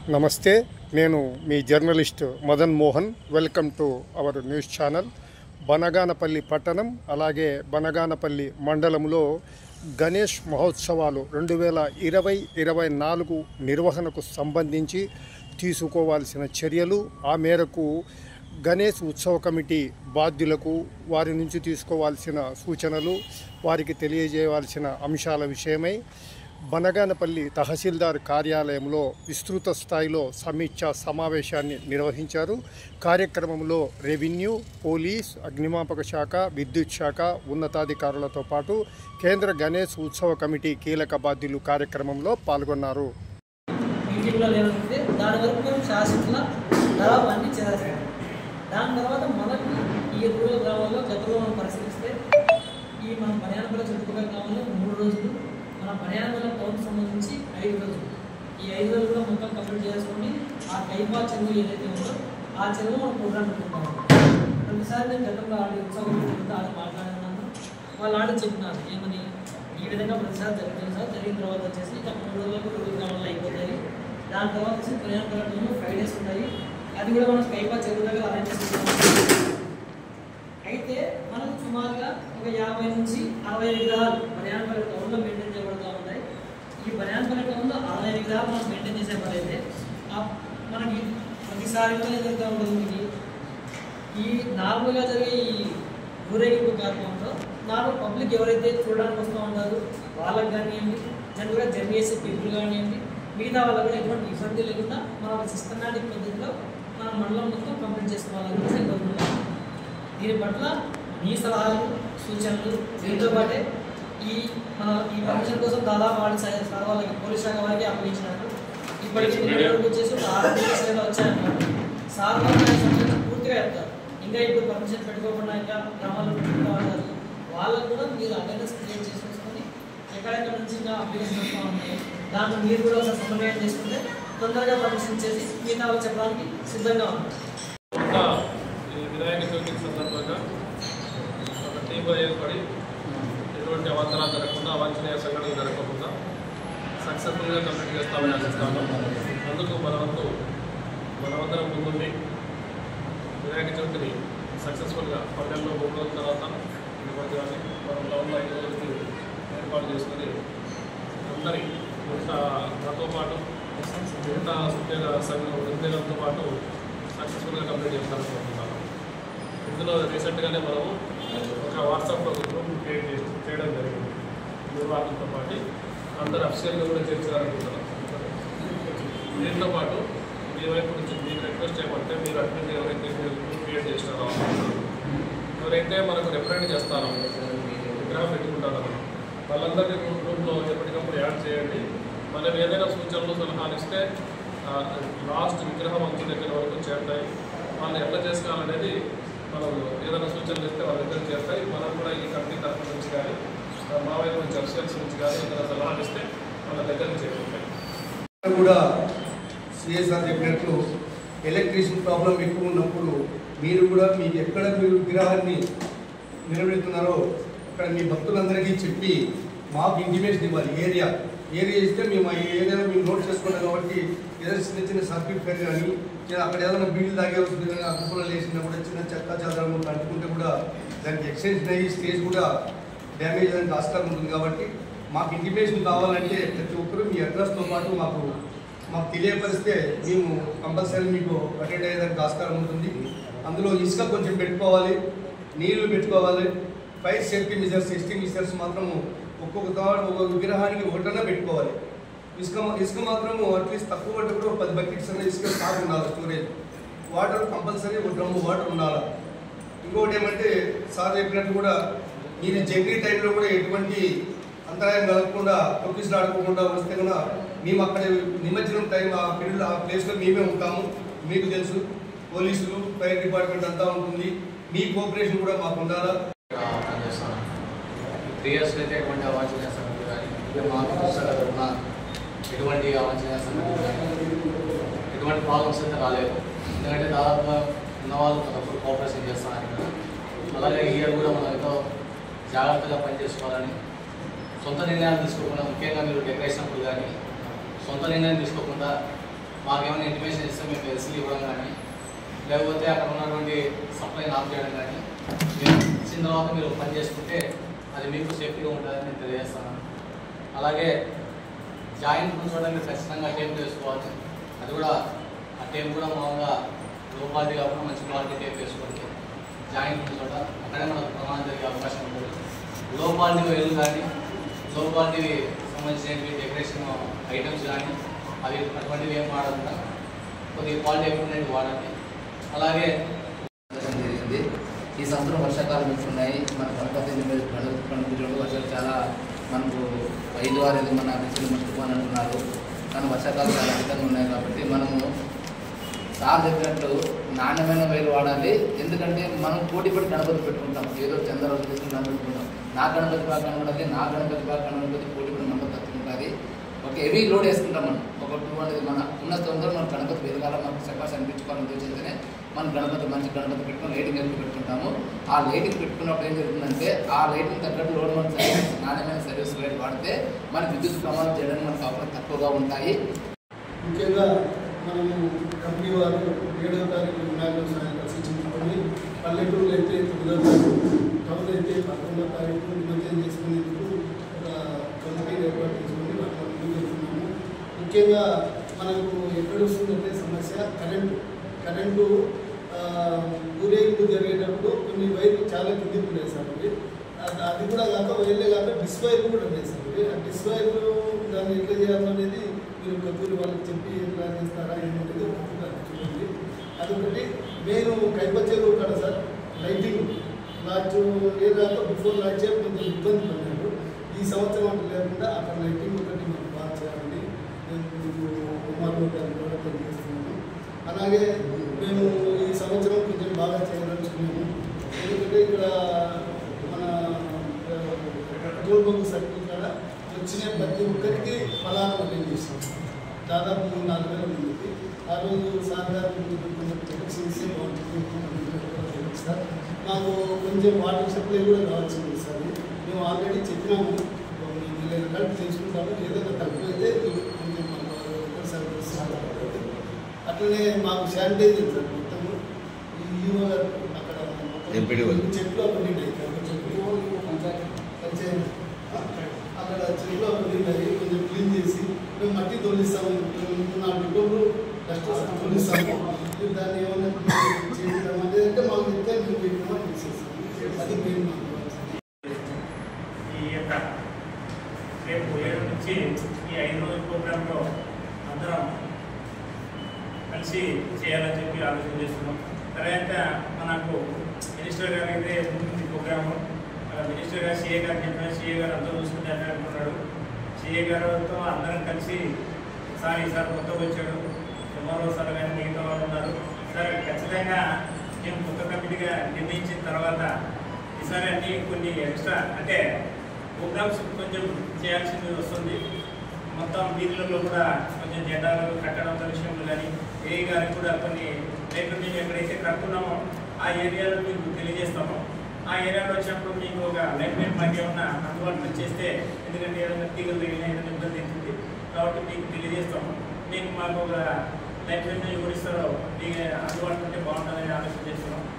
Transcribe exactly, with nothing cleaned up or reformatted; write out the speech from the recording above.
నమస్తే, నేను మీ journalist Madan Mohan. Welcome to our news channel. Banaganapalli పట్టణం అలాగే బనగానపల్లి మండలంలో గణేష్ మహోత్సవాలు రెండు వేల ఇరవై ఇరవై నాలుగు నిర్వహణకు సంబంధించి తీసుకోవాల్సిన చర్యలు, ఆ మేరకు గణేష్ ఉత్సవ కమిటీ బాధ్యులకు వారి నుంచి తీసుకోవాల్సిన సూచనలు, వారికి తెలియజేయవలసిన అంశాల విషయమై బనగానపల్లి తహసీల్దార్ కార్యాలయంలో విస్తృత స్థాయిలో సమీక్షా సమావేశాన్ని నిర్వహించారు. కార్యక్రమంలో రెవెన్యూ, పోలీస్, అగ్నిమాపక శాఖ, విద్యుత్ శాఖ ఉన్నతాధికారులతో పాటు కేంద్ర గణేష్ ఉత్సవ కమిటీ కీలక బాధ్యులు కార్యక్రమంలో పాల్గొన్నారు. దాని తర్వాత మనకి ఈ రూరల్ గ్రామాల్లో గతంలో మనం పరిశీలిస్తే ఈ మన బనగానపల్లి చుట్టుపక్కల గ్రామంలో మూడు రోజులు, మన బనగానపల్లి టౌన్కి సంబంధించి ఐదు రోజులు, ఈ ఐదు రోజులు కూడా మొత్తం కంప్లీట్ చేసుకొని ఆ కైపా చెరువు ఏదైతే ఉందో ఆ చెరువు మనం ప్రోగ్రామ్ పెట్టుకుంటాము. ప్రతిసారి నేను గతంలో ఆడి ఉత్సవం ఆడ మాట్లాడినాను. వాళ్ళు ఆడ చెప్పినారు ఏమని, ఈ విధంగా ప్రతిసారి జరుగుతుంది సార్, జరిగిన తర్వాత వచ్చేసి ఇంకా మూడు రోజులకు రూరల్ గ్రామాల్లో అయిపోతాయి. దాని తర్వాత వచ్చి బనగానపల్లిలో ఫైవ్ డేస్ ఉంటాయి. అది కూడా మనం కైపా చెరువు దగ్గర అరేంజ్ చేసుకుంటాం. అయితే మనం సుమారుగా ఒక యాభై నుంచి అరవై విగ్రహాలు బనగానపల్లి టౌన్లో మెయింటైన్ చేయబడుతూ ఉంటాయి. ఈ బనగానపల్లి టౌన్లో అరవై విగ్రహాలు మనం మెయింటైన్ చేసే పని అయితే మనకి ప్రతిసారి జరుగుతూ ఉంటుంది. మనకి ఈ నార్మల్గా జరిగే ఈ ఊరేగింపు కార్యక్రమంలో నార్మల్ పబ్లిక్ ఎవరైతే చూడడానికి వస్తూ ఉంటారు వాళ్ళకి కానివ్వండి, జనరల్గా జర్నీ చేసే పీపుల్ కానివ్వండి, మిగతా వాళ్ళకు కూడా ఎటువంటి ఇబ్బంది లేకుండా మన సిస్టమాటిక్ పద్ధతిలో మన మండలం మొత్తం కంప్లీట్ చేసుకోవాలని కోరుకుంటున్నాం. దీని పట్ల మీ సలహాలు, సూచనలు, దీంతో పాటే ఈ మన ఈ పర్మిషన్ కోసం దాదాపు వాడి సార్ వాళ్ళకి పోలీస్ శాఖ వారికి అప్పగించినట్టు ఇప్పటికీ వచ్చేసి ఒక ఆరు కేసులు వచ్చాయన్నారు. సార్ వాళ్ళు పూర్తిగా చెప్తారు. ఇంకా ఇప్పుడు పర్మిషన్ పెట్టుకోకుండా ఇంకా గ్రామాల్లో పెట్టుకుంటూ ఉంటారు. వాళ్ళకు కూడా మీరు అవేర్నెస్ క్రియేట్ చేసుకొని ఎక్కడెక్కడ నుంచి ఇంకా అప్లికేషన్ వస్తూ ఉన్నాయి, దాంట్లో మీరు కూడా ఒకసారి సమన్వయం చేసుకుంటే తొందరగా పర్మిషన్ చేసి మిగతా వాళ్ళు చెప్పడానికి సిద్ధంగా ఉన్నారు. ఈ వినాయక చవితి సందర్భంగా ఒక టీంగా ఏర్పడి ఎటువంటి అవాంతరాలు జరగకుండా, అవాంఛనీయ సంఘటనలు జరగకుండా సక్సెస్ఫుల్గా కంప్లీట్ చేస్తామని ఆశిస్తాను. అందుకు మన వంతు మనమందరం ముందుండి వినాయక చవితిని సక్సెస్ఫుల్గా పల్లెల్లో మూడు రోజుల తర్వాత ఇటువంటి కానీ మనం టౌన్లో ఐదు రోజులకి ఏర్పాటు చేసుకుని అందరి నాతో పాటు మిగతా ఉద్యోగ సంఘం ఉద్యోగంతో పాటు సక్సెస్ఫుల్గా కంప్లీట్ చేస్తారనుకుంటున్నాను. ఇందులో రీసెంట్గానే మనము ఒక వాట్సాప్లో ఒక గ్రూప్ క్రియేట్ చేసి చేయడం జరిగింది. నిర్వాహకులతో పాటు అందరు అఫీషియల్గా కూడా చేర్చారనుకుంటున్నాం. దీంతో పాటు మీ వైపు నుంచి మీకు రిక్వెస్ట్ చేయమంటే మీరు అడ్మిన్ ఎవరైతే మీరు గ్రూప్ క్రియేట్ చేస్తారో ఎవరైతే మనకు రిప్రజెంట్ చేస్తారో విగ్రహం పెట్టుకుంటారో వాళ్ళందరినీ గ్రూప్లో ఎప్పటికప్పుడు యాడ్ చేయండి. మనం ఏదైనా సూచనలు సలహాలు ఇస్తే లాస్ట్ విగ్రహం అంచు దగ్గర వరకు చేరుతాయి. వాళ్ళు ఎట్లా చేసుకోవాలనేది మనం ఏదైనా సూచనలు ఇస్తే వాళ్ళ దగ్గర చేరుతాయి. మనం కూడా ఈ కమిటీ తరఫు నుంచి కానీ మా వైపు నుంచి అఫీషియల్స్ నుంచి కానీ ఏదైనా సలహాలు ఇస్తే వాళ్ళ దగ్గర చేరుతాయి. కూడా సిఎస్ఆర్ చెప్పినట్లు ఎలక్ట్రిసిటీ ప్రాబ్లం ఎక్కువ ఉన్నప్పుడు మీరు కూడా మీకు ఎక్కడ మీరు విగ్రహాన్ని నిలబెడుతున్నారో అక్కడ మీ భక్తులందరికీ చెప్పి మాకు ఇంటిమేషన్ ఇవ్వాలి. ఏరియా ఏరియా ఇస్తే మేము ఆ ఏరియాలో మేము నోట్ చేసుకున్నాం కాబట్టి ఏదైనా చిన్న చిన్న సర్క్యూట్ ఫెయిర్ కానీ నేను అక్కడ ఏదైనా బీళ్ళు తాగే అగ్గుపులు వేసినా కూడా చిన్న చెక్క చాదరం కట్టుకుంటే కూడా దానికి ఎక్స్టెన్షన్ అయ్యి స్టేజ్ కూడా డ్యామేజ్ అయ్యే ఆస్కారం ఉంటుంది. కాబట్టి మాకు ఇంటిమేషన్ కావాలంటే ప్రతి ఒక్కరూ మీ అడ్రస్తో పాటు మాకు మాకు తెలియపరిస్తే మేము కంపల్సరీ మీకు అటెండ్ అయ్యేదానికి ఆస్కారం ఉంటుంది. అందులో ఇసుక కొంచెం పెట్టుకోవాలి, నీళ్లు పెట్టుకోవాలి, ఫైర్ సేఫ్టీ మెజర్స్, ఎస్టీ మెజర్స్ మాత్రము ఒక్కొక్క తాడు ఒక విగ్రహానికి ఒకటన్నా పెట్టుకోవాలి. ఇసుక ఇసుక మాత్రము అట్లీస్ట్ తక్కువ పట్టు కూడా పది బకెట్స్ అన్న ఇసుక స్టాక్ ఉండాలి. స్టోరేజ్ వాటర్ కంపల్సరీ ఒక డ్రమ్ము వాటర్ ఉండాలి. ఇంకొకటి ఏమంటే సార్ చెప్పినట్టు కూడా మీరు జర్నీ టైంలో కూడా ఎటువంటి అంతరాయం కలగకుండా తొక్కిసలు ఆడుకోకుండా వస్తే కూడా మేము అక్కడ నిమజ్జనం టైం ఆ పీరియడ్ ఆ ప్లేస్లో మేమే ఉంటాము. మీకు తెలుసు పోలీసులు, ఫైర్ డిపార్ట్మెంట్ అంతా ఉంటుంది. మీ కోఆపరేషన్ కూడా మాకు ఉండాలా. త్రీ ఇయర్స్ అయితే ఎటువంటి అవాంఛనీయ సంఘటనలు కానీ మాకు ఉన్న ఎటువంటి అవాంఛనీయ సంఘటనలు కానీ ఎటువంటి ప్రాబ్లమ్స్ అయితే రాలేదు. ఎందుకంటే దాదాపుగా ఉన్నవాళ్ళు తనప్పుడు కోఆపరేషన్ చేస్తానని కదా. అలాగే ఈ ఇయర్ కూడా మనం ఎంతో జాగ్రత్తగా పనిచేసుకోవాలని, సొంత నిర్ణయాలు తీసుకోకుండా, ముఖ్యంగా మీరు డెకరేషన్ అప్పుడు కానీ సొంత నిర్ణయం తీసుకోకుండా మాకు ఏమైనా ఇంటిమేషన్ ఇస్తే మేము ఎస్సీలు ఇవ్వడం కానీ లేకపోతే అక్కడ ఉన్నటువంటి సప్లైని ఆఫ్ చేయడం కానీ మీరు ఇచ్చిన తర్వాత మీరు పని చేసుకుంటే అది మీకు సేఫ్టీగా ఉంటుందని నేను తెలియజేస్తాను. అలాగే జాయింట్ కూర్చోవడానికి ఖచ్చితంగా టేప్ వేసుకోవాలి. అది కూడా ఆ టేప్ కూడా మామూలుగా లో క్వాలిటీ కాకుండా మంచి క్వాలిటీ టేప్ వేసుకోవాలి. జాయింట్ కూర్చోట అక్కడే మనకు ప్రమాదం జరిగే అవకాశం ఉంటుంది. లో క్వాలిటీ వైర్లు కానీ లో క్వాలిటీ సంబంధించినవి డెకరేషన్ ఐటమ్స్ కానీ అవి అటువంటివి ఏం వాడకుండా కొద్దిగా క్వాలిటీ ఎక్విప్మెంట్ వాడండి. అలాగే జరిగింది. ఈ సంవత్సరం వర్షాకాలం ఉన్నాయి. మన గణపతి పండుగ వర్షాలు చాలా మనకు ఐదు ఆరు ఐదు మన దిశలు మర్చిపోని అంటున్నారు. కానీ వర్షాకాలం చాలా అధికంగా ఉన్నాయి కాబట్టి మనము సార్ చెప్పినట్లు నాణ్యమైన వైర్లు వాడాలి. ఎందుకంటే మనం పోటీ పడి గణపతి పెట్టుకుంటాం. ఏదో చంద్రబాబు తీసుకుని గణపతి పెట్టుకుంటాం. నా గణపతి బాగా కనబడాలి, నా గణపతి బాగా కనబడి పోటీ పడి మనకు తట్టుకుంటుంది. ఒక హెవీ లోడ్ వేసుకుంటాం. మనం ఒక టూ హండ్రెడ్ మన ఉన్న తొందర మన గణపతి వెదగాల మనకు చెప్పాల్సి అనిపించుకోవాలని ఉద్దేశించనే మనం గణపతి మంచి గణపతి పెట్టుకుని లైటింగ్ ఎక్కువ పెట్టుకుంటాము. ఆ లైటింగ్ పెట్టుకున్నప్పుడు ఏం జరుగుతుందంటే ఆ లైటింగ్ తగ్గట్టు లోడ్ మన సర్వీస్ నాణ్యమైన సర్వీస్ లైట్ వాడితే మన విద్యుత్ ప్రమాదం చేయడానికి మనకు అవకాశం తక్కువగా ఉంటాయి. ముఖ్యంగా మనము కంపెనీ వారు ఏడవ తారీఖు వినాయకుడు సాయంత్రం సూచించుకొని పల్లెటూరులో అయితే తొమ్మిదవ తారీఖు, టౌన్ అయితే పదకొండవ తారీఖు నిమజ్జనం చేసుకునేందుకు ఒక కమిటీ ఏర్పాటు చేసుకుని అట్లా ముందుకు వెళ్తున్నాము. ముఖ్యంగా మనకు ఎక్కడ వస్తుందంటే సమస్య కరెంటు కరెంటు ఊరేగింపు జరిగేటప్పుడు కొన్ని వైర్లు చాలా కిందికి ఉన్నాయి సార్. అవి అది కూడా కాక వైర్లే కాక డిస్ వైర్లు కూడా ఉన్నాయి సార్. ఆ డిస్ వైర్లు దాన్ని ఎట్లా చేయాలనేది మీరు కబూరి వాళ్ళకి చెప్పి ఎట్లా చేస్తారా ఏమనేది ఒకటి చూడండి. అదొకటి నేను కైపచ్చేరు కదా సార్ లైటింగ్ లాంచ్ లేదాక బిఫోర్ లాంచ్ కొంచెం ఇబ్బంది పడ్డాడు. ఈ సంవత్సరం అంటే లేకుండా అక్కడ లైటింగ్ ఒకటి మనం బాగా చేయాలని నేను కుమార్ గారిని కూడా తెలియజేస్తున్నాను. అలాగే మేము ఈ సంవత్సరం కొంచెం బాగా చేయాలనుకున్నాము. ఎందుకంటే ఇక్కడ మన పెట్రోల్ బంక్ సర్కిల్ కాడ వచ్చిన ప్రతి ఒక్కరికి ఫలానా ఓటింగ్ చేస్తాం. దాదాపు మూడు నాలుగు వేల మందికి ఆ రోజు సాధారణ చేసి బాగుంటుంది సార్. మాకు కొంచెం వాటర్ సప్లై కూడా కావాల్సింది సార్. మేము ఆల్రెడీ చెప్పినాము వీళ్ళని కలిపి చేసుకుంటాము. ఏదైనా తక్కువైతే కొంచెం మాకు సర్వీస్ అట్లనే మాకు శానిటైజర్ సార్ మొత్తము ఈ అక్కడ చెట్లు అవన్నీ చెట్లు పంచాయతీ అక్కడ చెట్లు అవన్నీ కొంచెం క్లీన్ చేసి మేము మట్టి తొలిస్తాము. నాలుగు టోళ్ళు డస్ట్ తొలిస్తాము. దాన్ని ఏమన్నా చేయడం అనేది అంటే మాకు చెప్తే మేము పెట్టినా చేసేస్తాము. అది మెయిన్ మాకు. ఈ యొక్క రేపు ఏడు నుంచి ఈ ఐదు రోజుల ప్రోగ్రాంలో అందరం కలిసి చేయాలని చెప్పి ఆలోచన చేస్తున్నాం. తర్వాత మనకు మినిస్టర్ గారు అయితే ముందు ప్రోగ్రాము మినిస్టర్ గారు సీఏ గారు చెప్పిన సీఏ గారు అంతా చూసుకుంటే అనుకున్నాడు. సీఏ గారితో అందరం కలిసి సార్ ఈసారి కొత్తగా వచ్చాడు, ఎంఆర్ఓ సార్ కానీ మిగతా వాళ్ళు ఉన్నారు. సార్ ఖచ్చితంగా మేము కొత్త కమిటీగా నిర్ణయించిన తర్వాత ఈసారి అన్ని కొన్ని ఎక్స్ట్రా అంటే ప్రోగ్రామ్స్ కొంచెం చేయాల్సింది వస్తుంది. మొత్తం వీధులలో కూడా కొంచెం జెండాలు కట్టడం విషయంలో కానీ ఏ గారికి కూడా కొన్ని రేట్లు మేము ఎక్కడైతే కట్టుకున్నామో ఆ ఏరియాలో మీకు తెలియజేస్తాము. ఆ ఏరియాలో వచ్చినప్పుడు మీకు ఒక లైఫ్ లైన్ మాకు ఏమన్నా అందుబాటులో చేస్తే, ఎందుకంటే ఏదైనా తీగలు తగిలిన ఏదైనా ఇబ్బంది అవుతుంది కాబట్టి మీకు తెలియజేస్తాము. మీకు మాకు ఒక లైఫ్ లైన్ ఎవరిస్తారో మీకు అందుబాటులో ఉంటే బాగుంటుందని ఆలోచన చేస్తున్నాం.